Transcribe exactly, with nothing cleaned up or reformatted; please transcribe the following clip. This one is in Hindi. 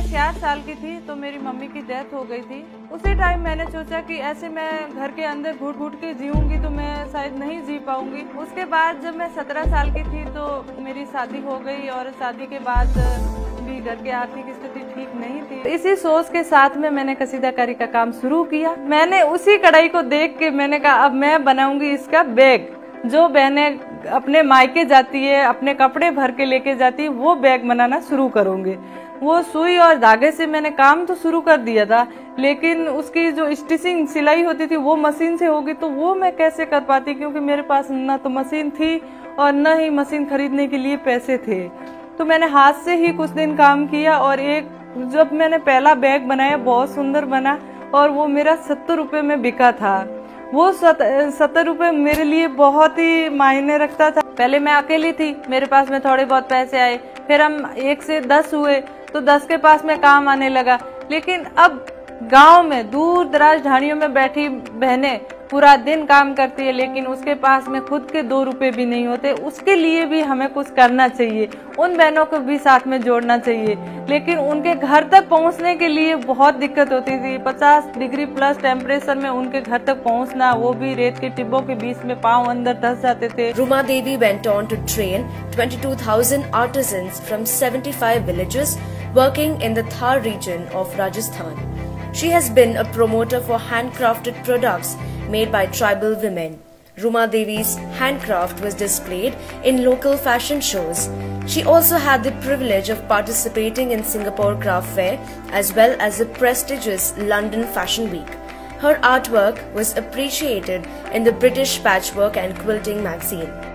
छियासठ साल की थी तो मेरी मम्मी की डेथ हो गई थी। उसी टाइम मैंने सोचा कि ऐसे मैं घर के अंदर घुट घुट के जीऊंगी तो मैं शायद नहीं जी पाऊंगी। उसके बाद जब मैं सत्रह साल की थी तो मेरी शादी हो गई और शादी के बाद भी घर की आर्थिक स्थिति ठीक नहीं थी। इसी सोच के साथ में मैंने कसीदाकारी का काम शुरू किया। मैंने उसी कढ़ाई को देख के मैंने कहा अब मैं बनाऊंगी इसका बैग। जो बहनें अपने मायके जाती है, अपने कपड़े भर के लेके जाती है, वो बैग बनाना शुरू करूंगी। वो सुई और धागे से मैंने काम तो शुरू कर दिया था, लेकिन उसकी जो स्टिचिंग सिलाई होती थी वो मशीन से होगी तो वो मैं कैसे कर पाती, क्योंकि मेरे पास ना तो मशीन थी और न ही मशीन खरीदने के लिए पैसे थे। तो मैंने हाथ से ही कुछ दिन काम किया और एक जब मैंने पहला बैग बनाया बहुत सुंदर बना और वो मेरा सत्तर रुपए में बिका था। वो सत्तर रुपए मेरे लिए बहुत ही मायने रखता था। पहले मैं अकेली थी, मेरे पास में थोड़े बहुत पैसे आए, फिर हम एक से दस हुए तो दस के पास में काम आने लगा। लेकिन अब गांव में दूर दराज ढाणियों में बैठी बहनें पूरा दिन काम करती है, लेकिन उसके पास में खुद के दो रुपए भी नहीं होते। उसके लिए भी हमें कुछ करना चाहिए, उन बहनों को भी साथ में जोड़ना चाहिए। लेकिन उनके घर तक पहुंचने के लिए बहुत दिक्कत होती थी। पचास डिग्री प्लस टेम्परेचर में उनके घर तक पहुंचना, वो भी रेत के टिब्बों के बीच में पांव अंदर धंस जाते थे। Ruma Devi went on to train twenty-two thousand artisans from seventy-five villages working in the Thar region of Rajasthan. She has been a promoter for handcrafted products made by tribal women. Ruma Devi's handcraft was displayed in local fashion shows. She also had the privilege of participating in Singapore Craft Fair as well as the prestigious London Fashion Week. Her artwork was appreciated in the British Patchwork and Quilting magazine.